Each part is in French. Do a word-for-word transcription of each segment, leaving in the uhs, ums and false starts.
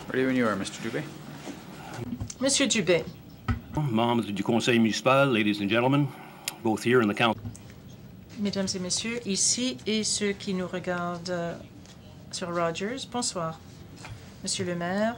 Ready when you are, Mister Dubé. Monsieur Dubé. Membres du Conseil municipal, ladies and gentlemen, both here in the council. Mesdames et messieurs, ici et ceux qui nous regardent euh, sur Rogers, bonsoir. Monsieur le maire,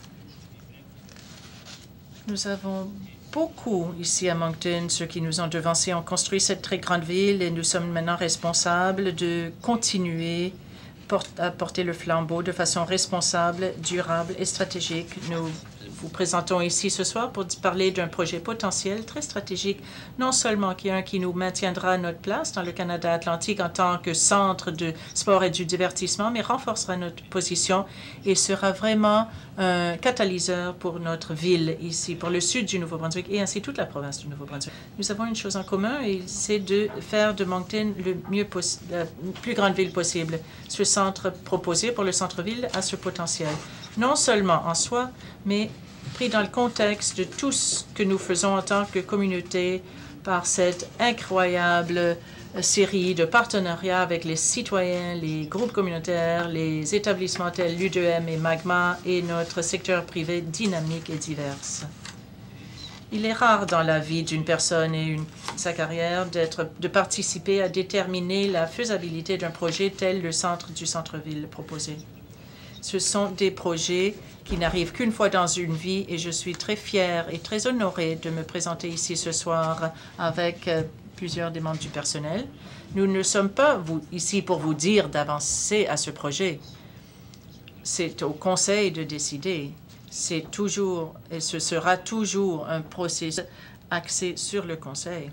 nous avons beaucoup ici à Moncton, ceux qui nous ont devancés ont construit cette très grande ville et nous sommes maintenant responsables de continuer à porter le flambeau de façon responsable, durable et stratégique. Nous vous présentons ici ce soir pour parler d'un projet potentiel très stratégique, non seulement qui est un qui nous maintiendra à notre place dans le Canada Atlantique en tant que centre de sport et du divertissement, mais renforcera notre position et sera vraiment un catalyseur pour notre ville ici, pour le sud du Nouveau-Brunswick et ainsi toute la province du Nouveau-Brunswick. Nous avons une chose en commun et c'est de faire de Moncton le mieux la plus grande ville possible. Ce centre proposé pour le centre-ville a ce potentiel, non seulement en soi, mais pris dans le contexte de tout ce que nous faisons en tant que communauté par cette incroyable série de partenariats avec les citoyens, les groupes communautaires, les établissements tels l'U deux M et Magma et notre secteur privé dynamique et divers. Il est rare dans la vie d'une personne et une, sa carrière d'être, de participer à déterminer la faisabilité d'un projet tel le centre du centre-ville proposé. Ce sont des projets qui n'arrivent qu'une fois dans une vie et je suis très fière et très honorée de me présenter ici ce soir avec euh, plusieurs des membres du personnel. Nous ne sommes pas vous, ici pour vous dire d'avancer à ce projet. C'est au Conseil de décider. C'est toujours et ce sera toujours un processus axé sur le Conseil.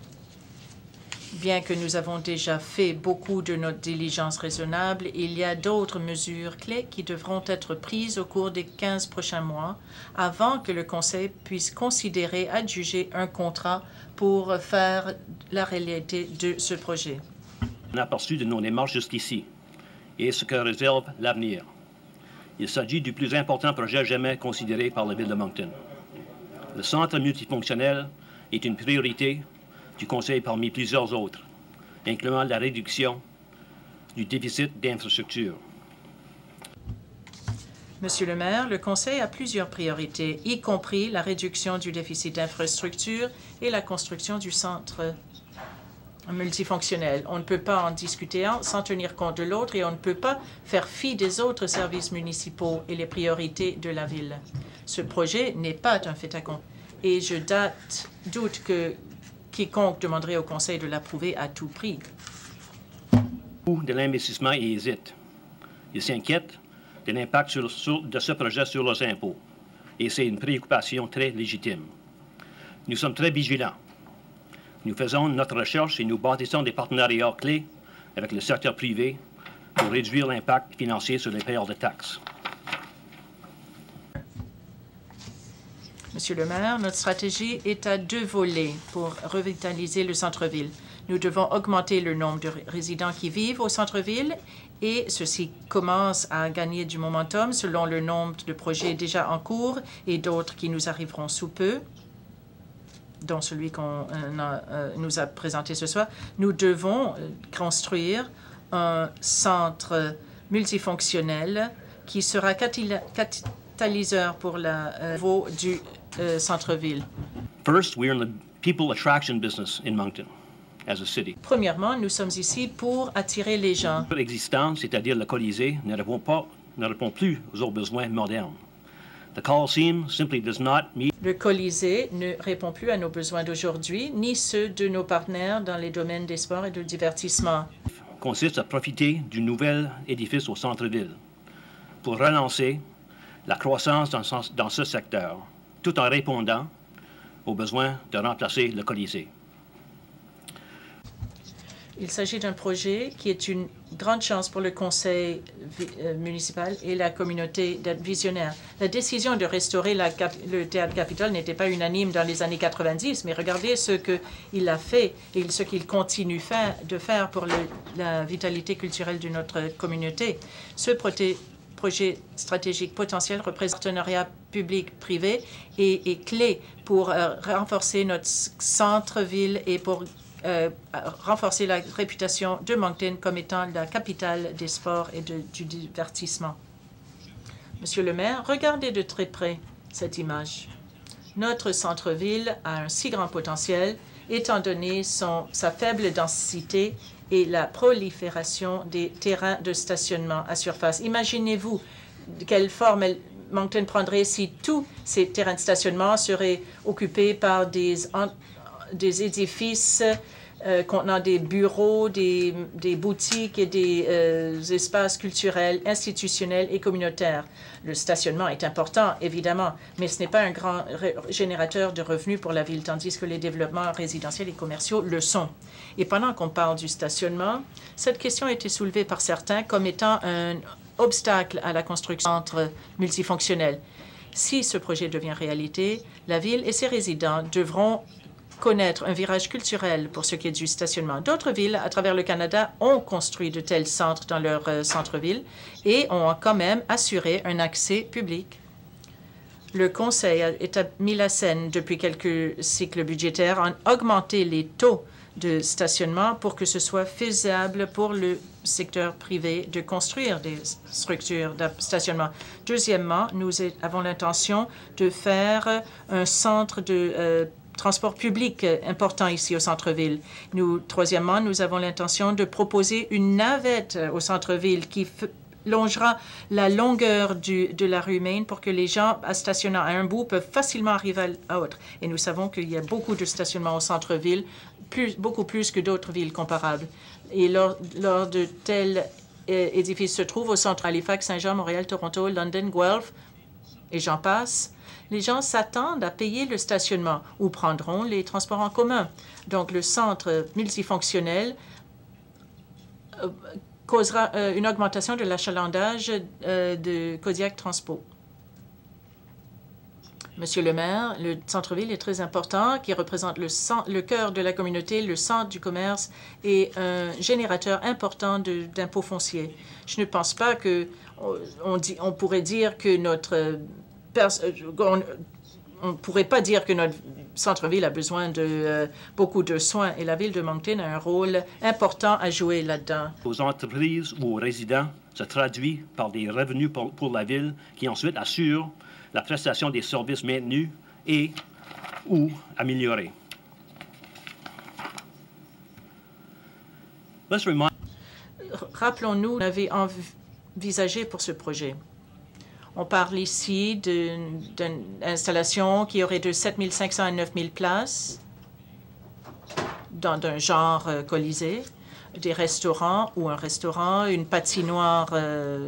Bien que nous avons déjà fait beaucoup de notre diligence raisonnable, il y a d'autres mesures clés qui devront être prises au cours des quinze prochains mois avant que le Conseil puisse considérer adjuger un contrat pour faire la réalité de ce projet. Un aperçu de nos démarches jusqu'ici et ce que réserve l'avenir. Il s'agit du plus important projet jamais considéré par la Ville de Moncton. Le centre multifonctionnel est une priorité du Conseil parmi plusieurs autres, incluant la réduction du déficit d'infrastructures. Monsieur le maire, le Conseil a plusieurs priorités, y compris la réduction du déficit d'infrastructures et la construction du centre multifonctionnel. On ne peut pas en discuter un sans tenir compte de l'autre et on ne peut pas faire fi des autres services municipaux et les priorités de la Ville. Ce projet n'est pas un fait accompli et je date, doute que quiconque demanderait au Conseil de l'approuver à tout prix. De l'investissement et hésite. Ils s'inquiètent de l'impact sur, sur, de ce projet sur leurs impôts. Et c'est une préoccupation très légitime. Nous sommes très vigilants. Nous faisons notre recherche et nous bâtissons des partenariats clés avec le secteur privé pour réduire l'impact financier sur les payeurs de taxes. Monsieur le maire, notre stratégie est à deux volets pour revitaliser le centre-ville. Nous devons augmenter le nombre de résidents qui vivent au centre-ville et ceci commence à gagner du momentum selon le nombre de projets déjà en cours et d'autres qui nous arriveront sous peu, dont celui qu'on euh, nous a présenté ce soir. Nous devons construire un centre multifonctionnel qui sera catalyseur pour la euh, niveau du euh, centre-ville. First, we are in the people attraction business in Moncton as a city. Premièrement, nous sommes ici pour attirer les gens. L'existant, c'est-à-dire le Colisée, ne répond pas, ne répond plus aux besoins modernes. The Coliseum simply does not meet. Le Colisée ne répond plus à nos besoins d'aujourd'hui, ni ceux de nos partenaires dans les domaines des sports et du divertissement. Consiste à profiter du nouvel édifice au centre-ville pour relancer la croissance dans, dans ce secteur, tout en répondant aux besoins de remplacer le Colisée. Il s'agit d'un projet qui est une grande chance pour le conseil municipal et la communauté visionnaire. La décision de restaurer la, le Théâtre Capitole n'était pas unanime dans les années quatre-vingt-dix, mais regardez ce qu'il a fait et ce qu'il continue faire, de faire pour le, la vitalité culturelle de notre communauté. Ce projet projet stratégique potentiel représente un partenariat public-privé et est clé pour euh, renforcer notre centre-ville et pour euh, renforcer la réputation de Moncton comme étant la capitale des sports et de, du divertissement. Monsieur le maire, regardez de très près cette image. Notre centre-ville a un si grand potentiel, étant donné son, sa faible densité et la prolifération des terrains de stationnement à surface. Imaginez-vous quelle forme Moncton prendrait si tous ces terrains de stationnement seraient occupés par des, des édifices euh, contenant des bureaux, des, des boutiques et des euh, espaces culturels, institutionnels et communautaires. Le stationnement est important, évidemment, mais ce n'est pas un grand générateur de revenus pour la ville, tandis que les développements résidentiels et commerciaux le sont. Et pendant qu'on parle du stationnement, cette question a été soulevée par certains comme étant un obstacle à la construction de centres multifonctionnels. Si ce projet devient réalité, la ville et ses résidents devront connaître un virage culturel pour ce qui est du stationnement. D'autres villes à travers le Canada ont construit de tels centres dans leur euh, centre-ville et ont quand même assuré un accès public. Le Conseil a mis la scène depuis quelques cycles budgétaires en augmenté les taux de stationnement pour que ce soit faisable pour le secteur privé de construire des structures de stationnement. Deuxièmement, nous avons l'intention de faire un centre de euh, transport public important ici au centre-ville. Nous, troisièmement, nous avons l'intention de proposer une navette au centre-ville qui longera la longueur du, de la rue Main pour que les gens stationnant à un bout peuvent facilement arriver à l'autre. Et nous savons qu'il y a beaucoup de stationnements au centre-ville, plus, beaucoup plus que d'autres villes comparables. Et lors, lors de tels euh, édifices se trouvent au centre Halifax, Saint-Jean, Montréal, Toronto, London, Guelph, et j'en passe, les gens s'attendent à payer le stationnement ou prendront les transports en commun. Donc, le centre multifonctionnel euh, causera euh, une augmentation de l'achalandage euh, de Kodiak Transpo. Monsieur le maire, le centre-ville est très important, qui représente le, le cœur de la communauté, le centre du commerce et un générateur important d'impôts fonciers. Je ne pense pas que on, dit, on pourrait dire que notre on, on pourrait pas dire que notre centre-ville a besoin de euh, beaucoup de soins et la ville de Moncton a un rôle important à jouer là-dedans. Aux entreprises ou aux résidents se traduit par des revenus pour, pour la ville qui ensuite assurent la prestation des services maintenus et ou améliorés. Rappelons-nous, on avait envisagé pour ce projet. On parle ici d'une installation qui aurait de sept mille cinq cents à neuf mille places dans un genre euh, colisée, des restaurants ou un restaurant, une patinoire euh,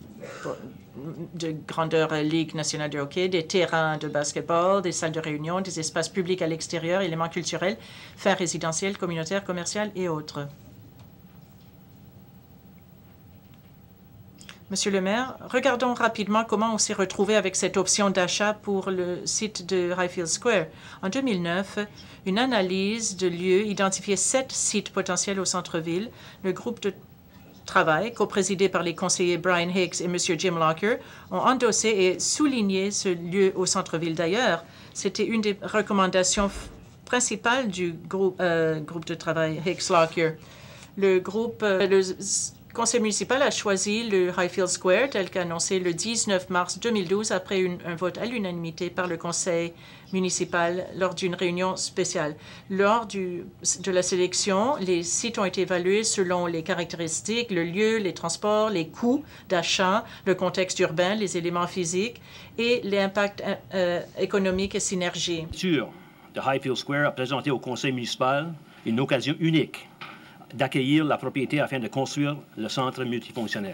de grandeur euh, Ligue nationale de hockey, des terrains de basketball, des salles de réunion, des espaces publics à l'extérieur, éléments culturels, fins résidentielles, communautaires, commerciales et autres. Monsieur le maire, regardons rapidement comment on s'est retrouvé avec cette option d'achat pour le site de Highfield Square. En deux mille neuf, une analyse de lieux identifiait sept sites potentiels au centre-ville. Le groupe de travail, coprésidé par les conseillers Brian Hicks et M. Jim Lockyer, ont endossé et souligné ce lieu au centre-ville. D'ailleurs, c'était une des recommandations principales du groupe, euh, groupe de travail Hicks-Lockyer. Le groupe... Euh, le, Le conseil municipal a choisi le Highfield Square tel qu'annoncé le dix-neuf mars deux mille douze après une, un vote à l'unanimité par le conseil municipal lors d'une réunion spéciale. Lors du, de la sélection, les sites ont été évalués selon les caractéristiques, le lieu, les transports, les coûts d'achat, le contexte urbain, les éléments physiques et les impacts euh, économiques et synergies. Sûr de Highfield Square a présenté au conseil municipal une occasion unique d'accueillir la propriété afin de construire le centre multifonctionnel.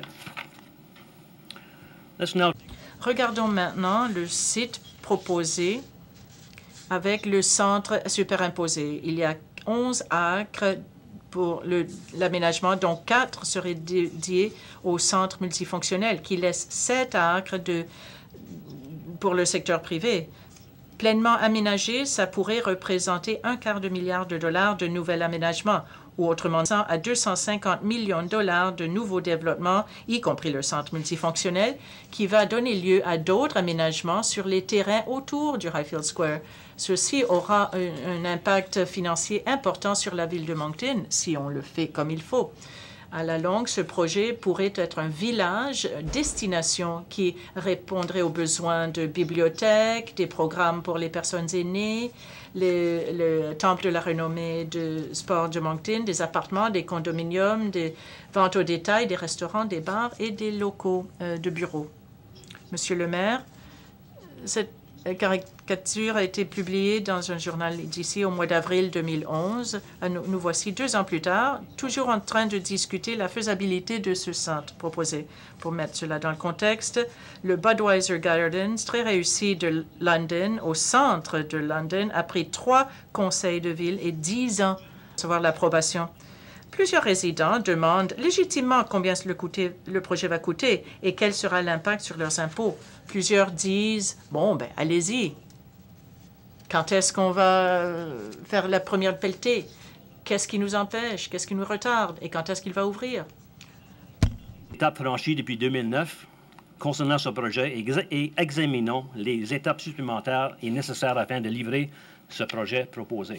Now... Regardons maintenant le site proposé avec le centre superimposé. Il y a onze acres pour l'aménagement, dont quatre seraient dédiés au centre multifonctionnel, qui laisse sept acres de, pour le secteur privé. Pleinement aménagé, ça pourrait représenter un quart de milliard de dollars de nouvel aménagement, ou autrement dit, à deux cent cinquante millions de dollars de nouveaux développements, y compris le centre multifonctionnel, qui va donner lieu à d'autres aménagements sur les terrains autour du Highfield Square. Ceci aura un, un impact financier important sur la ville de Moncton, si on le fait comme il faut. À la longue, ce projet pourrait être un village destination qui répondrait aux besoins de bibliothèques, des programmes pour les personnes aînées, le, le temple de la renommée de sport de Moncton, des appartements, des condominiums, des ventes au détail, des restaurants, des bars et des locaux euh, de bureaux. Monsieur le maire, cette caricature a été publiée dans un journal d'ici au mois d'avril deux mille onze. Nous, nous voici deux ans plus tard, toujours en train de discuter la faisabilité de ce centre proposé. Pour mettre cela dans le contexte, le Budweiser Gardens, très réussi de London, au centre de London, a pris trois conseils de ville et dix ans pour recevoir l'approbation. Plusieurs résidents demandent légitimement combien le, coûter, le projet va coûter et quel sera l'impact sur leurs impôts. Plusieurs disent, bon, ben, allez-y. Quand est-ce qu'on va faire la première pelletée? Qu'est-ce qui nous empêche? Qu'est-ce qui nous retarde? Et quand est-ce qu'il va ouvrir? Étape franchie depuis deux mille neuf concernant ce projet et examinons les étapes supplémentaires et nécessaires afin de livrer ce projet proposé.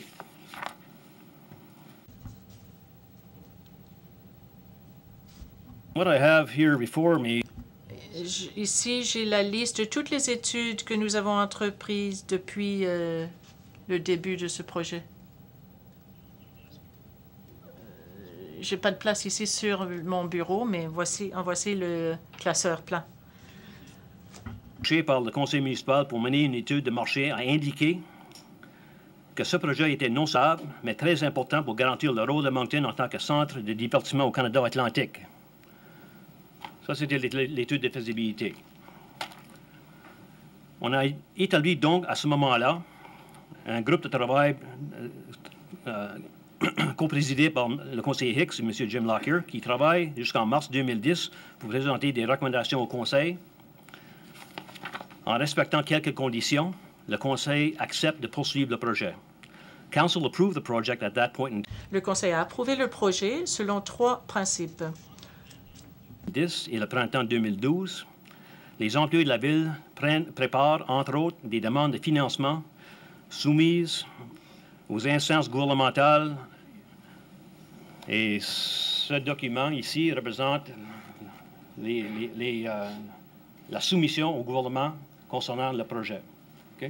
What I have here before me. Ici, j'ai la liste de toutes les études que nous avons entreprises depuis euh, le début de ce projet. Je n'ai pas de place ici sur mon bureau, mais voici, en voici le classeur plein. Par le conseil municipal pour mener une étude de marché a indiqué que ce projet était non stable, mais très important pour garantir le rôle de Moncton en tant que centre de divertissement au Canada atlantique. Ça, c'était l'étude de faisabilité. On a établi donc à ce moment-là un groupe de travail euh, co-présidé par le conseiller Hicks et M. Jim Lockyer, qui travaille jusqu'en mars deux mille dix pour présenter des recommandations au conseil. En respectant quelques conditions, le conseil accepte de poursuivre le projet. Council approved the project at that point in... Le conseil a approuvé le projet selon trois principes. Et le printemps deux mille douze, les employés de la Ville prennent, préparent, entre autres, des demandes de financement soumises aux instances gouvernementales. Et ce document ici représente les, les, les, euh, la soumission au gouvernement concernant le projet. Okay?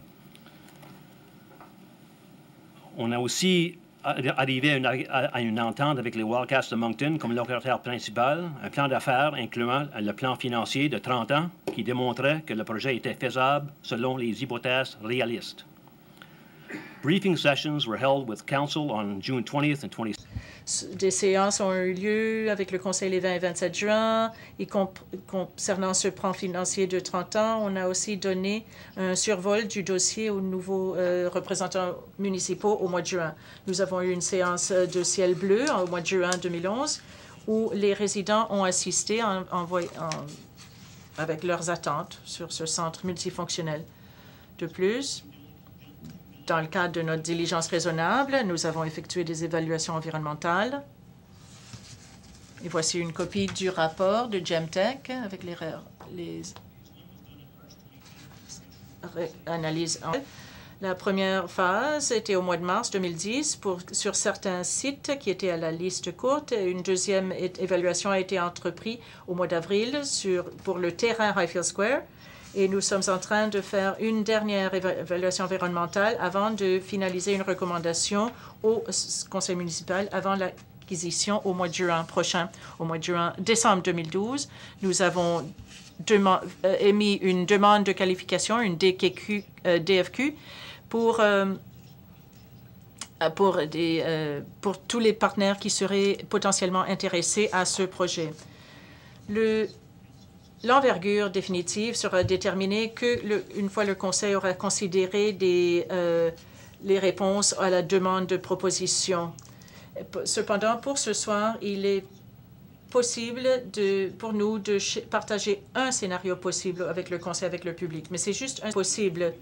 On a aussi arrivé à une, à une entente avec les Wildcats de Moncton comme locataire principal, un plan d'affaires incluant le plan financier de trente ans qui démontrait que le projet était faisable selon les hypothèses réalistes. Briefing sessions were held with council on June twentieth and twenty-second. Des séances ont eu lieu avec le Conseil les vingt et vingt-sept juin. Et concernant ce plan financier de trente ans, on a aussi donné un survol du dossier aux nouveaux euh, représentants municipaux au mois de juin. Nous avons eu une séance de ciel bleu au mois de juin deux mille onze où les résidents ont assisté en, en, en, avec leurs attentes sur ce centre multifonctionnel. De plus, dans le cadre de notre diligence raisonnable, nous avons effectué des évaluations environnementales. Et voici une copie du rapport de Gemtech avec les, les analyses. La première phase était au mois de mars deux mille dix pour, sur certains sites qui étaient à la liste courte. Une deuxième évaluation a été entreprise au mois d'avril pour le terrain Highfield Square. Et nous sommes en train de faire une dernière évaluation environnementale avant de finaliser une recommandation au conseil municipal avant l'acquisition au mois de juin prochain. Au mois de juin, décembre deux mille douze, nous avons euh, émis une demande de qualification, une D Q Q, euh, D F Q, pour, euh, pour, des, euh, pour tous les partenaires qui seraient potentiellement intéressés à ce projet. Le L'envergure définitive sera déterminée que le, une fois le Conseil aura considéré des, euh, les réponses à la demande de proposition. Cependant, pour ce soir, il est possible de, pour nous de partager un scénario possible avec le Conseil, avec le public, mais c'est juste impossible.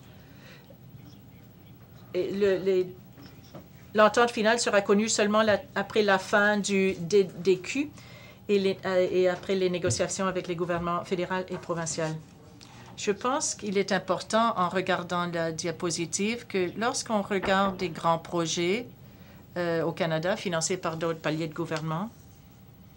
L'entente finale sera connue seulement la, après la fin du D D Q. Et, les, euh, et après les négociations avec les gouvernements fédéral et provincial. Je pense qu'il est important, en regardant la diapositive, que lorsqu'on regarde des grands projets euh, au Canada financés par d'autres paliers de gouvernement,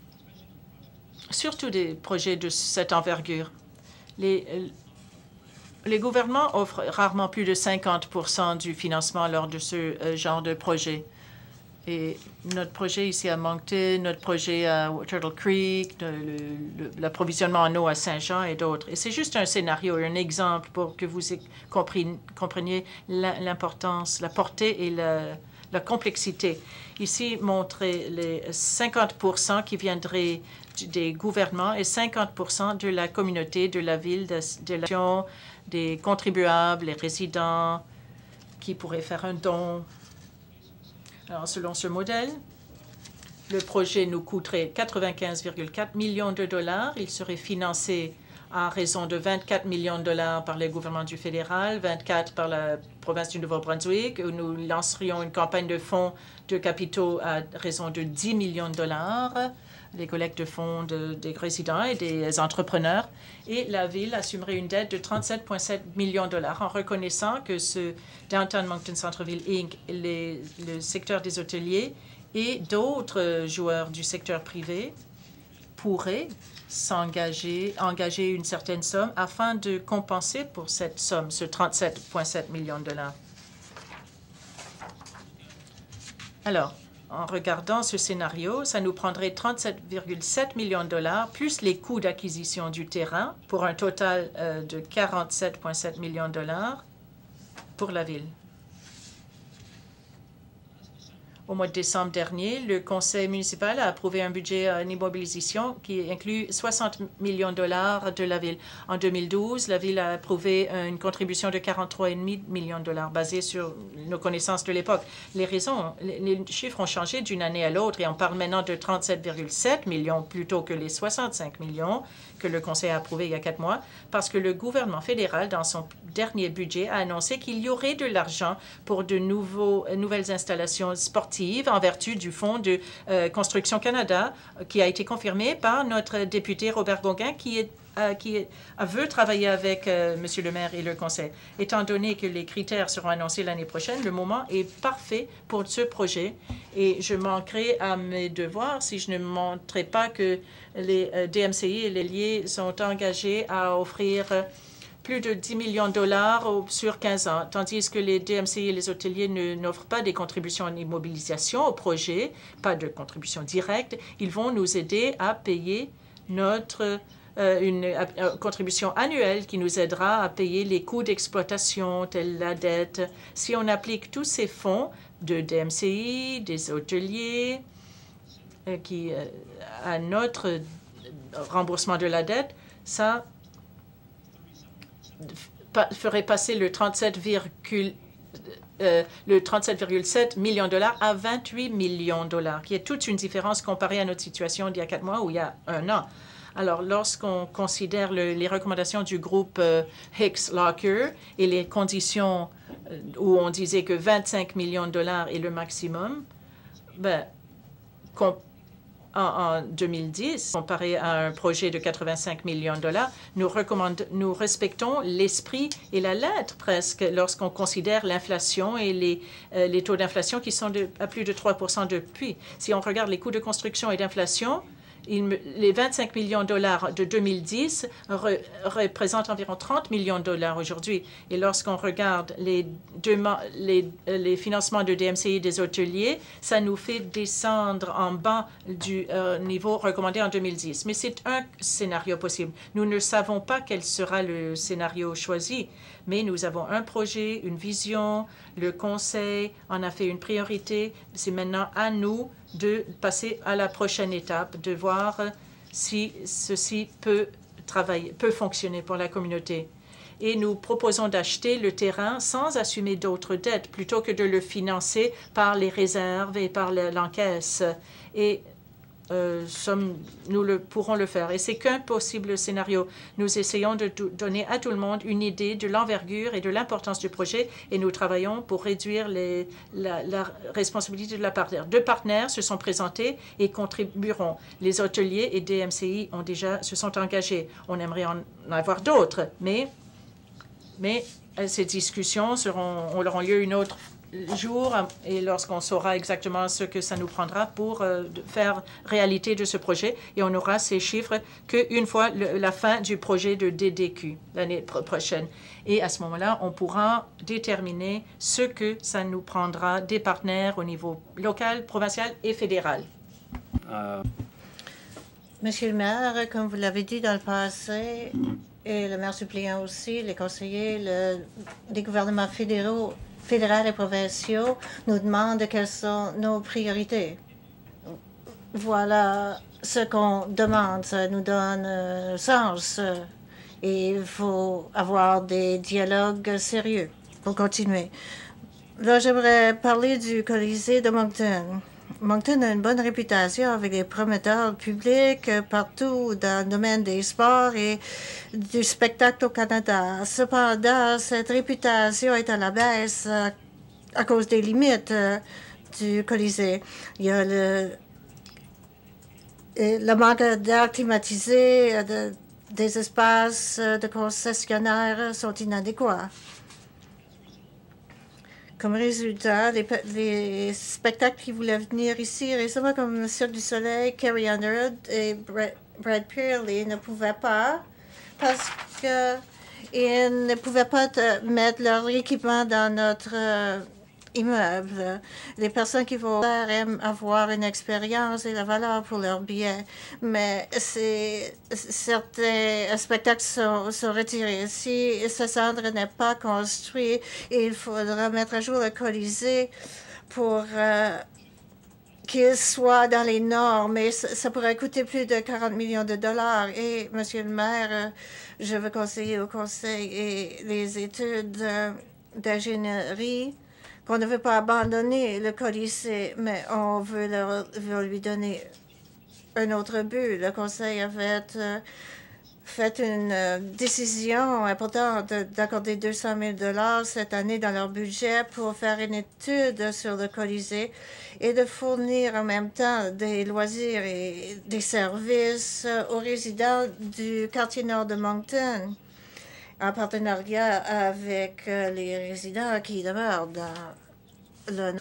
surtout des projets de cette envergure. Les, les gouvernements offrent rarement plus de cinquante pour cent du financement lors de ce euh, genre de projet. Et notre projet ici à Moncton, notre projet à Turtle Creek, l'approvisionnement en eau à Saint-Jean et d'autres. Et c'est juste un scénario, un exemple pour que vous compreniez l'importance, la portée et la, la complexité. Ici, montrer les cinquante pour cent qui viendraient des gouvernements et cinquante pour cent de la communauté, de la ville, de, de la des contribuables, les résidents qui pourraient faire un don. Alors, selon ce modèle, le projet nous coûterait quatre-vingt-quinze virgule quatre millions de dollars. Il serait financé à raison de vingt-quatre millions de dollars par le gouvernement du fédéral, vingt-quatre par la province du Nouveau-Brunswick, où nous lancerions une campagne de fonds de capitaux à raison de dix millions de dollars, les collectes de fonds de, des résidents et des entrepreneurs. Et la Ville assumerait une dette de trente-sept virgule sept millions de dollars en reconnaissant que ce Downtown Moncton Centre-Ville Incorporé, les, le secteur des hôteliers et d'autres joueurs du secteur privé pourraient s'engager, engager une certaine somme afin de compenser pour cette somme, ce trente-sept virgule sept millions de dollars. Alors, en regardant ce scénario, ça nous prendrait trente-sept virgule sept millions de dollars plus les coûts d'acquisition du terrain pour un total euh, de quarante-sept virgule sept millions de dollars pour la Ville. Au mois de décembre dernier, le conseil municipal a approuvé un budget en immobilisation qui inclut soixante millions de dollars de la Ville. En deux mille douze, la Ville a approuvé une contribution de quarante-trois virgule cinq millions de dollars basée sur nos connaissances de l'époque. Les raisons, les chiffres ont changé d'une année à l'autre et on parle maintenant de trente-sept virgule sept millions plutôt que les soixante-cinq millions que le conseil a approuvé il y a quatre mois parce que le gouvernement fédéral, dans son dernier budget, a annoncé qu'il y aurait de l'argent pour de nouveaux, nouvelles installations sportives en vertu du Fonds de euh, Construction Canada qui a été confirmé par notre député Robert Gauguin qui, est, euh, qui est, veut travailler avec euh, M. le maire et le conseil. Étant donné que les critères seront annoncés l'année prochaine, le moment est parfait pour ce projet et je manquerai à mes devoirs si je ne montrais pas que les euh, D M C I et les liés sont engagés à offrir euh, plus de dix millions de dollars sur quinze ans, tandis que les D M C I et les hôteliers n'offrent pas des contributions en immobilisation au projet, pas de contribution directe. Ils vont nous aider à payer notre euh, une euh, contribution annuelle qui nous aidera à payer les coûts d'exploitation, telle la dette. Si on applique tous ces fonds de D M C I, des hôteliers, euh, qui, euh, à notre remboursement de la dette, ça ferait passer le trente-sept virgule sept millions de dollars à vingt-huit millions de dollars, qui est toute une différence comparée à notre situation d'il y a quatre mois ou il y a un an. Alors, lorsqu'on considère le, les recommandations du groupe euh, Hicks-Locker et les conditions euh, où on disait que vingt-cinq millions de dollars est le maximum, ben, qu'on En, en deux mille dix, comparé à un projet de quatre-vingt-cinq millions de dollars, nous, nous respectons l'esprit et la lettre presque lorsqu'on considère l'inflation et les, euh, les taux d'inflation qui sont de, à plus de trois pour cent depuis. Si on regarde les coûts de construction et d'inflation, Il, les vingt-cinq millions de dollars de deux mille dix re, représentent environ trente millions de dollars aujourd'hui. Et lorsqu'on regarde les, deux, les, les financements de D M C I des hôteliers, ça nous fait descendre en bas du euh, niveau recommandé en deux mille dix. Mais c'est un scénario possible. Nous ne savons pas quel sera le scénario choisi, mais nous avons un projet, une vision. Le conseil en a fait une priorité. C'est maintenant à nous de passer à la prochaine étape, de voir si ceci peut travailler, peut fonctionner pour la communauté. Et nous proposons d'acheter le terrain sans assumer d'autres dettes, plutôt que de le financer par les réserves et par l'encaisse. Et euh, sommes, nous le, pourrons le faire. Et c'est qu'un possible scénario. Nous essayons de donner à tout le monde une idée de l'envergure et de l'importance du projet et nous travaillons pour réduire les, la, la responsabilité de la partenaire. Deux partenaires se sont présentés et contribueront. Les hôteliers et D M C I ont déjà, se sont engagés. On aimerait en avoir d'autres, mais, mais ces discussions seront, auront lieu une autre jour et lorsqu'on saura exactement ce que ça nous prendra pour euh, faire réalité de ce projet. Et on aura ces chiffres qu'une fois le, la fin du projet de D D Q l'année prochaine. Et à ce moment-là, on pourra déterminer ce que ça nous prendra des partenaires au niveau local, provincial et fédéral. Euh... Monsieur le maire, comme vous l'avez dit dans le passé, et le maire suppléant aussi, les conseillers le, des gouvernements fédéraux, fédéraux et provinciaux nous demandent quelles sont nos priorités. Voilà ce qu'on demande. Ça nous donne euh, sens. Et il faut avoir des dialogues sérieux pour continuer. Là, j'aimerais parler du Colisée de Moncton. Moncton a une bonne réputation avec les promoteurs publics partout dans le domaine des sports et du spectacle au Canada. Cependant, cette réputation est à la baisse à cause des limites du Colisée. Il y a le, le manque d'air climatisé, de, des espaces de concessionnaires sont inadéquats. Comme résultat, les, les spectacles qui voulaient venir ici récemment, comme le Cirque du Soleil, Carrie Underwood et Brad, Brad Pearley, ne pouvaient pas parce qu'ils ne pouvaient pas mettre leur équipement dans notre euh, immeuble. Les personnes qui vont faire aiment avoir une expérience et la valeur pour leur billet, mais certains spectacles sont, sont retirés. Si ce centre n'est pas construit, il faudra mettre à jour le Colisée pour euh, qu'il soit dans les normes, et ça, ça pourrait coûter plus de quarante millions de dollars. Et, Monsieur le maire, je veux conseiller au Conseil et les études euh, d'ingénierie qu'on ne veut pas abandonner le Colisée, mais on veut, leur, veut lui donner un autre but. Le Conseil avait euh, fait une euh, décision importante d'accorder deux cent mille dollars cette année dans leur budget pour faire une étude sur le Colisée et de fournir en même temps des loisirs et des services aux résidents du quartier nord de Moncton, en partenariat avec euh, les résidents qui demeurent dans le...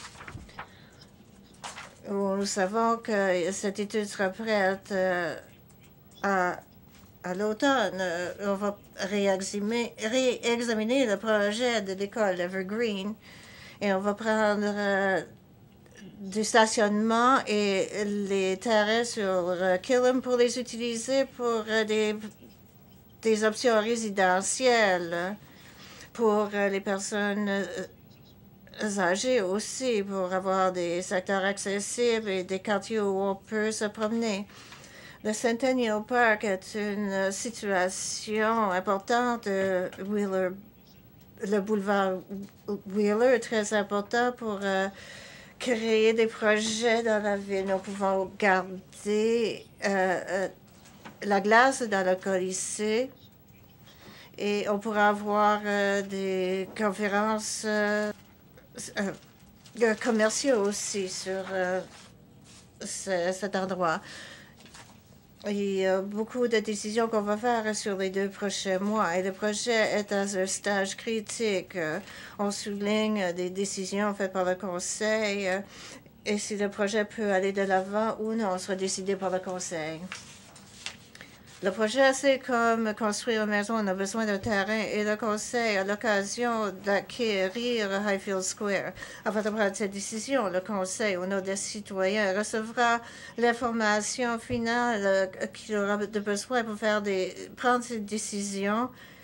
Nous savons que cette étude sera prête euh, à, à l'automne. Euh, on va réexaminer, réexaminer le projet de l'école Evergreen et on va prendre euh, du stationnement et les terrains sur euh, Killam pour les utiliser pour euh, des des options résidentielles pour les personnes âgées aussi, pour avoir des secteurs accessibles et des quartiers où on peut se promener. Le Centennial Park est une situation importante. Wheeler, le boulevard Wheeler est très important pour euh, créer des projets dans la ville. Nous pouvons garder euh, euh, la glace dans le Colisée et on pourra avoir euh, des conférences euh, euh, commerciales aussi sur euh, ce, cet endroit. Il y a beaucoup de décisions qu'on va faire sur les deux prochains mois et le projet est à un stage critique. On souligne des décisions faites par le Conseil et si le projet peut aller de l'avant ou non sera décidé par le Conseil. Le projet, c'est comme construire une maison. On a besoin d'un terrain et le Conseil a l'occasion d'acquérir Highfield Square. Avant de prendre cette décision, le Conseil, au nom des citoyens, recevra l'information finale qu'il aura de besoin pour faire des, prendre cette décision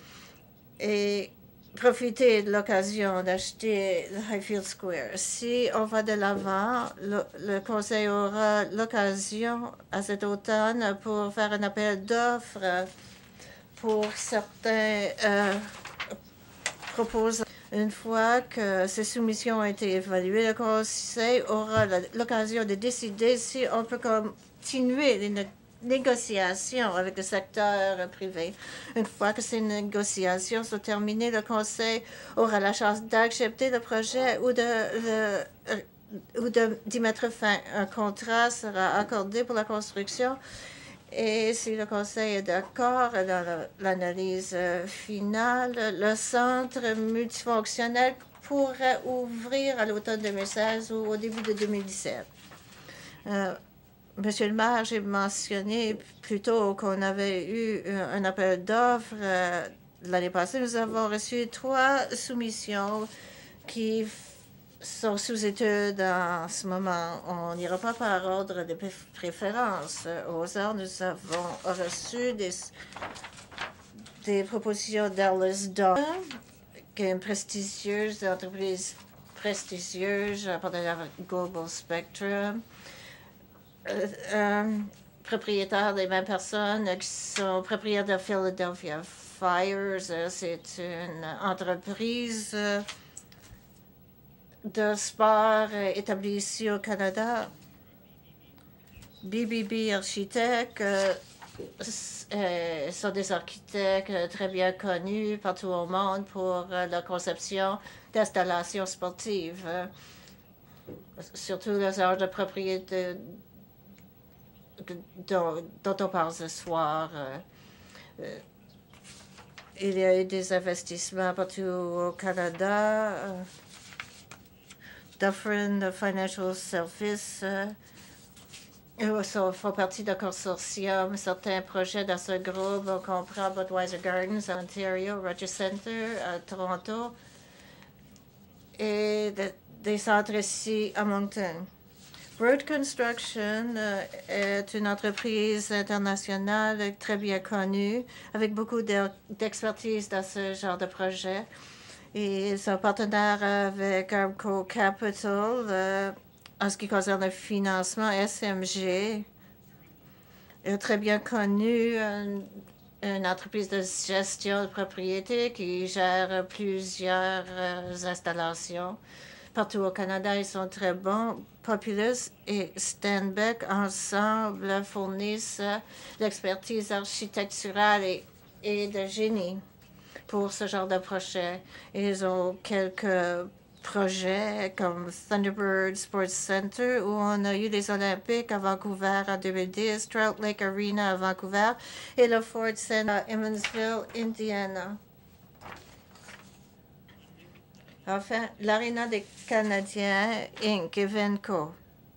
et profiter de l'occasion d'acheter Highfield Square. Si on va de l'avant, le, le Conseil aura l'occasion à cet automne pour faire un appel d'offres pour certains euh, proposants. Une fois que ces soumissions ont été évaluées, le Conseil aura l'occasion de décider si on peut continuer les négociations avec le secteur privé. Une fois que ces négociations sont terminées, le Conseil aura la chance d'accepter le projet ou de le, ou de d'y mettre fin. Un contrat sera accordé pour la construction et si le Conseil est d'accord dans l'analyse finale, le centre multifonctionnel pourrait ouvrir à l'automne deux mille seize ou au début de deux mille dix-sept. Euh, Monsieur le maire, j'ai mentionné plus tôt qu'on avait eu un appel d'offres euh, l'année passée. Nous avons reçu trois soumissions qui sont sous étude en ce moment. On n'ira pas par ordre de préférence. Aux heures, nous avons reçu des, des propositions d'Alice Dawn, qui est une prestigieuse entreprise prestigieuse partenaire avec Global Spectrum. Euh, euh, propriétaires des mêmes personnes qui sont propriétaires de Philadelphia Fires. C'est une entreprise de sport établie ici au Canada. B B B Architectes euh, sont des architectes très bien connus partout au monde pour la conception d'installations sportives, surtout le genre de propriété Dont, dont on parle ce soir. Euh, euh, il y a eu des investissements partout au Canada. Euh, Dufferin Financial Services euh, font partie d'un consortium. Certains projets dans ce groupe, on comprend Budweiser Gardens à Ontario, Rogers Centre à Toronto et de, des centres ici à Moncton. Broad Construction euh, est une entreprise internationale très bien connue, avec beaucoup d'expertise dans ce genre de projet. Et ils sont partenaires avec Armco Capital euh, en ce qui concerne le financement. S M G est très bien connue, une, une entreprise de gestion de propriété qui gère plusieurs euh, installations. Partout au Canada, ils sont très bons. Populus et Steinbeck, ensemble, fournissent l'expertise architecturale et, et de génie pour ce genre de projet. Ils ont quelques projets comme Thunderbird Sports Center, où on a eu les Olympiques à Vancouver en deux mille dix, Trout Lake Arena à Vancouver et le Ford Center à Emmonsville, Indiana. Enfin, l'Arena des Canadiens, Incorporée, Evenco.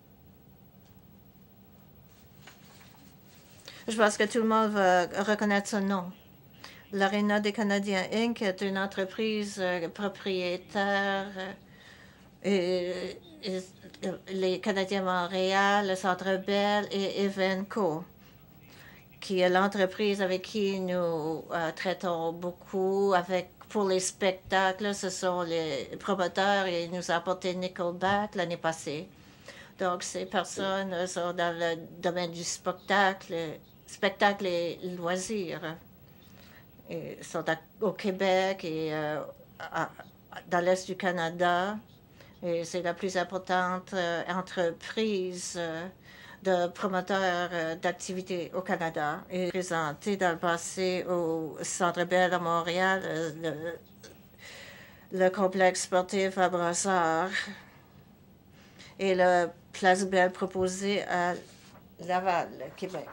Je pense que tout le monde va reconnaître ce nom. L'Arena des Canadiens, Incorporée est une entreprise euh, propriétaire euh, et, et, les Canadiens Montréal, le Centre Bell et Evenco, qui est l'entreprise avec qui nous euh, traitons beaucoup avec pour les spectacles. Ce sont les promoteurs et ils nous ont apporté Nickelback l'année passée. Donc, ces personnes sont dans le domaine du spectacle, spectacle et loisirs. Ils sont à, au Québec et euh, à, dans l'Est du Canada. Et c'est la plus importante euh, entreprise euh, de promoteurs euh, d'activités au Canada et présenté dans le passé au Centre Bell à Montréal, euh, le, le complexe sportif à Brossard et le Place Bell proposé à Laval, Québec.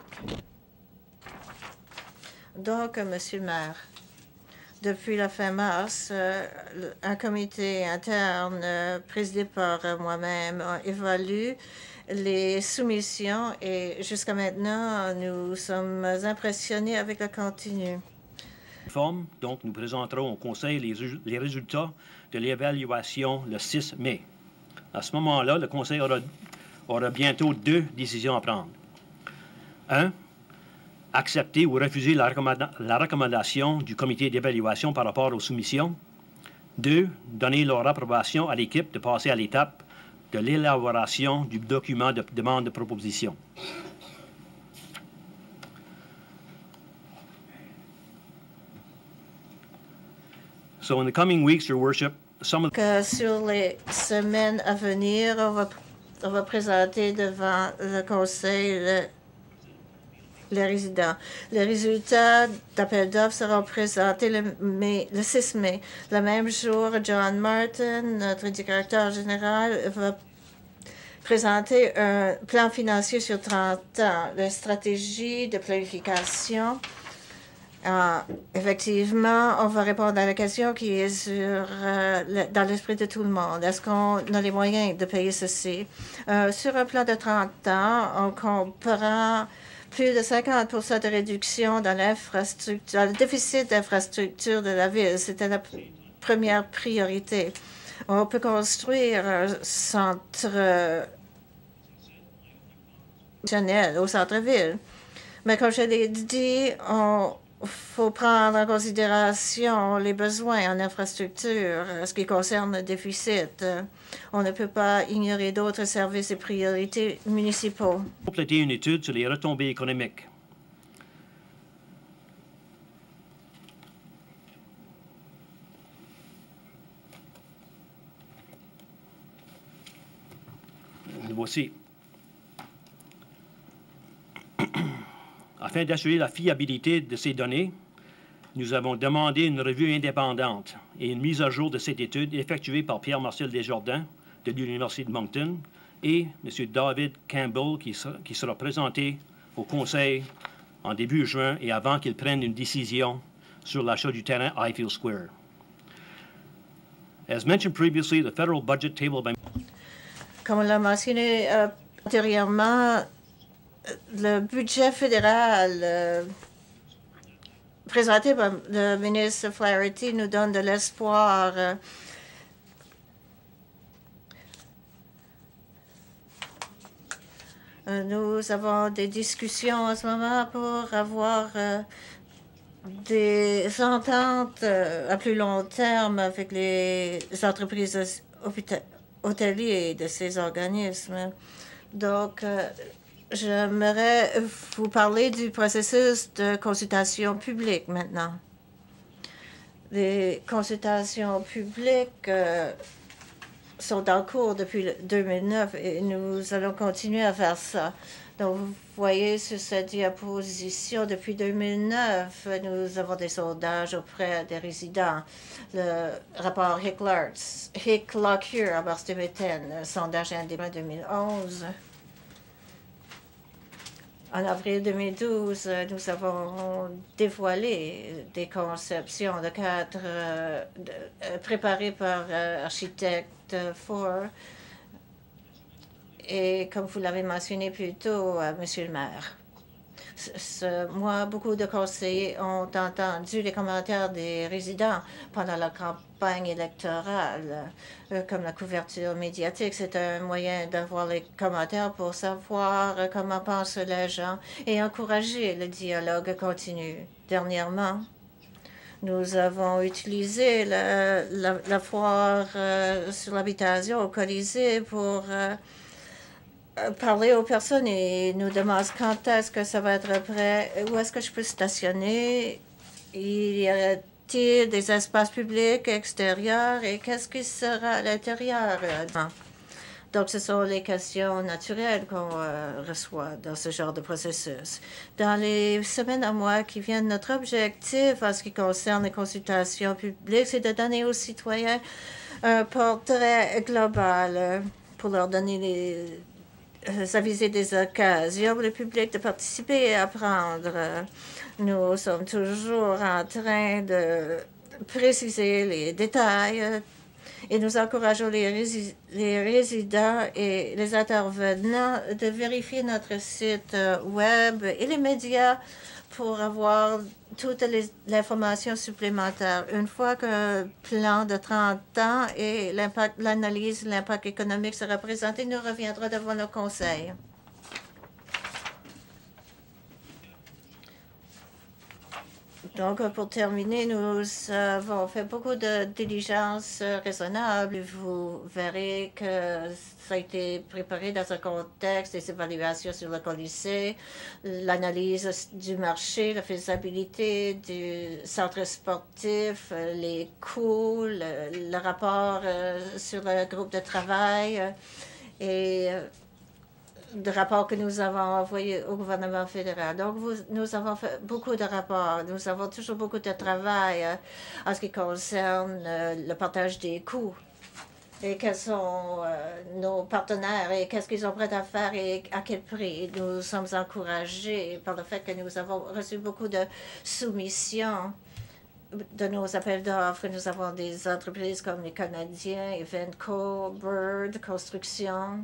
Donc, Monsieur le maire, depuis la fin mars, euh, un comité interne euh, présidé par euh, moi-même évalue les soumissions et jusqu'à maintenant, nous sommes impressionnés avec le contenu. Donc, nous présenterons au Conseil les, les résultats de l'évaluation le six mai. À ce moment-là, le Conseil aura, aura bientôt deux décisions à prendre. Un, accepter ou refuser la, recommanda la recommandation du comité d'évaluation par rapport aux soumissions. Deux, donner leur approbation à l'équipe de passer à l'étape de l'élaboration du document de demande de proposition. So in the coming weeks, Your Worship, some of que sur les semaines à venir, on va, on va présenter devant le Conseil le, les résidents. Les résultats d'appel d'offres seront présentés le, mai, le six mai. Le même jour, John Martin, notre directeur général, va présenter un plan financier sur trente ans, la stratégie de planification Uh, effectivement, on va répondre à la question qui est sur, euh, le, dans l'esprit de tout le monde. Est-ce qu'on a les moyens de payer ceci? Euh, sur un plan de trente ans, on comprend plus de cinquante pour cent de réduction dans l'infrastructure, le déficit d'infrastructure de la ville. C'était la pr première priorité. On peut construire un centre euh, au centre-ville. Mais comme je l'ai dit, on Il faut prendre en considération les besoins en infrastructure, ce qui concerne le déficit. On ne peut pas ignorer d'autres services et priorités municipaux. Compléter une étude sur les retombées économiques. Voici. Afin d'assurer la fiabilité de ces données, nous avons demandé une revue indépendante et une mise à jour de cette étude effectuée par Pierre-Marcel Desjardins de l'Université de Moncton et M. David Campbell qui sera, qui sera présenté au Conseil en début juin et avant qu'il prenne une décision sur l'achat du terrain Highfield Square. As mentioned previously, the federal budget tabled by... Comme on l'a mentionné euh, antérieurement, le budget fédéral euh, présenté par le ministre Flaherty nous donne de l'espoir. Euh, nous avons des discussions en ce moment pour avoir euh, des ententes euh, à plus long terme avec les entreprises hôtelières de ces organismes. Donc, euh, j'aimerais vous parler du processus de consultation publique maintenant. Les consultations publiques euh, sont en cours depuis deux mille neuf et nous allons continuer à faire ça. Donc, vous voyez sur cette diaposition, depuis deux mille neuf, nous avons des sondages auprès des résidents. Le rapport Hick-Lockyer en mars deux mille dix, le sondage indépendant deux mille onze. En avril deux mille douze, nous avons dévoilé des conceptions de cadres euh, de, euh, préparées par euh, architecte Ford. Et comme vous l'avez mentionné plus tôt, euh, Monsieur le maire, ce mois, beaucoup de conseillers ont entendu les commentaires des résidents pendant la campagne électorale, euh, comme la couverture médiatique. C'est un moyen d'avoir les commentaires pour savoir euh, comment pensent les gens et encourager le dialogue continu. Dernièrement, nous avons utilisé la, la, la foire euh, sur l'habitation au Colisée pour euh, parler aux personnes et nous demandent quand est-ce que ça va être prêt, où est-ce que je peux stationner, y a-t-il des espaces publics extérieurs et qu'est-ce qui sera à l'intérieur. Donc, ce sont les questions naturelles qu'on euh, reçoit dans ce genre de processus. Dans les semaines à mois qui viennent, notre objectif en ce qui concerne les consultations publiques, c'est de donner aux citoyens un portrait global pour leur donner les aviser des occasions pour le public de participer et apprendre. Nous sommes toujours en train de préciser les détails et nous encourageons les, rési les résidents et les intervenants de vérifier notre site web et les médias pour avoir toute l'information supplémentaire. Une fois qu'un plan de trente ans et l'analyse de l'impact économique sera présenté, nous reviendrons devant le Conseil. Donc, pour terminer, nous avons fait beaucoup de diligence raisonnable. Vous verrez que ça a été préparé dans un contexte des évaluations sur le Colisée, l'analyse du marché, la faisabilité du centre sportif, les coûts, le, le rapport sur le groupe de travail et de rapports que nous avons envoyés au gouvernement fédéral. Donc, vous, nous avons fait beaucoup de rapports. Nous avons toujours beaucoup de travail euh, en ce qui concerne euh, le partage des coûts. et quels sont euh, nos partenaires et qu'est-ce qu'ils sont prêts à faire et à quel prix. Nous sommes encouragés par le fait que nous avons reçu beaucoup de soumissions de nos appels d'offres. Nous avons des entreprises comme les Canadiens, Evenco, Bird, Construction,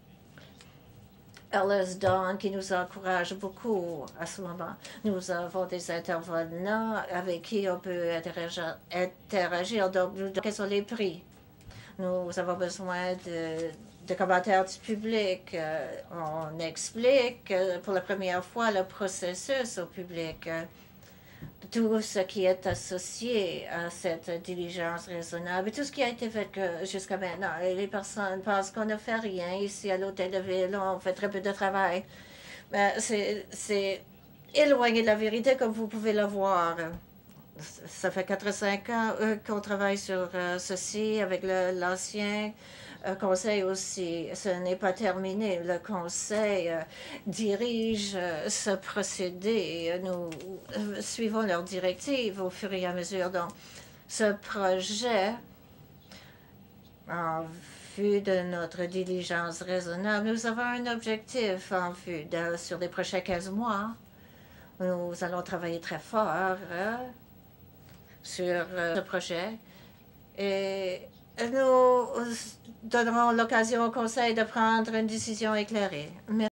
L S Dawn qui nous encouragent beaucoup à ce moment. Nous avons des intervenants avec qui on peut interagir. interagir. Donc, quels sont les prix? Nous avons besoin de, de commentaires du public. Euh, on explique euh, pour la première fois le processus au public. Euh, tout ce qui est associé à cette diligence raisonnable, tout ce qui a été fait jusqu'à maintenant. Et les personnes pensent qu'on ne fait rien ici à l'hôtel de ville, on fait très peu de travail. Mais c'est éloigné de la vérité, comme vous pouvez le voir. Ça fait quatre à cinq ans euh, qu'on travaille sur euh, ceci avec l'ancien euh, conseil aussi. Ce n'est pas terminé. Le conseil euh, dirige euh, ce procédé. Nous euh, suivons leurs directives au fur et à mesure. Donc, ce projet, en vue de notre diligence raisonnable, nous avons un objectif en vue de, sur les prochains quinze mois. Nous allons travailler très fort euh, sur euh, ce projet et nous donnerons l'occasion au Conseil de prendre une décision éclairée. Merci.